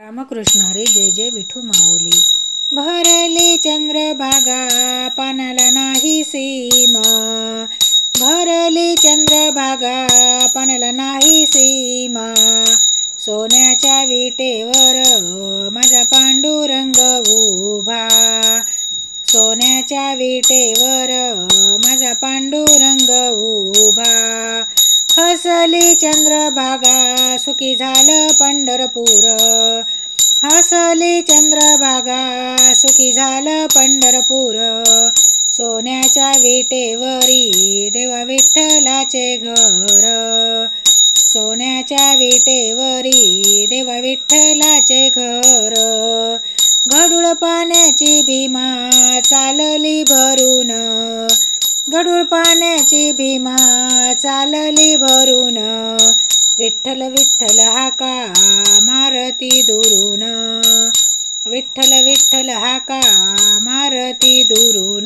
रामकृष्ण हरी जय जय विठू माऊली. भरली चंद्रभागा पानाला नाही सीमा, भरली चंद्रभागा पानाला नाही सीमा. सोन्याच्या विटेवर माझा पांडुरंग उभा, सोन्याच्या विटेवर माझा पांडुरंग उभा. हसली चंद्रभागा सुखी झालं पंढरपूर, हसली चंद्रभागा सुखी झालं पंढरपूर. सोन्याच्या विटेवरी देवा विठ्ठलाचे घर, सोन्याच्या विटेवरी देवा विठ्ठलाचे घर. गडूळ पाण्याची भीमा चालली भरून, गडूळ पाण्याची भीमा चालली भरून. विठ्ठल विठ्ठल हाका मारती दुरून, विठ्ठल विठ्ठल हाका मारती दुरून.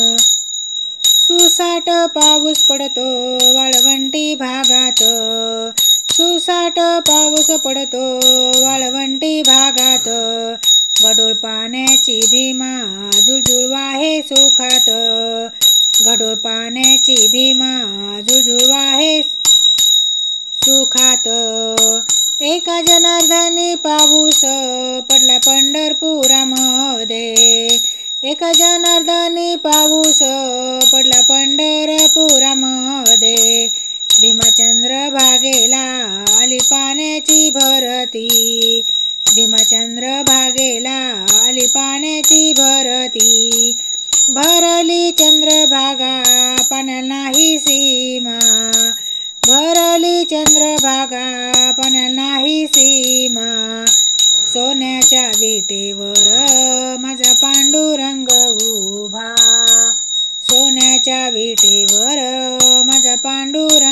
सुसाट पाऊस पडतो वाळवंटी भागात, सुसाट पाऊस पडतो वाळवंटी भागात. गडूळ पाण्याची भीमा झुळझुळ वाहे सुखात, गडूळ पाण्याची भीमा झुळझुळ वाहे सुखात. एका जनार्दनी पाऊस पडला पंढरपुरामध्ये, एका जनार्दनी पाऊस पडला पंढरपुरामध्ये. भीमाचंद्र भागेला आली पाण्याची भरती, भीमाचंद्र भागेला आली पाण्याची भरती. भरली चंद्रभागा पाण्याला नाही सीमा, भरली चंद्रभागा पाण्याला नाही सीमा. सोन्याच्या विटेवर माझा पांडुरंग उभा, सोन्याच्या विटेवर माझा पांडुरंग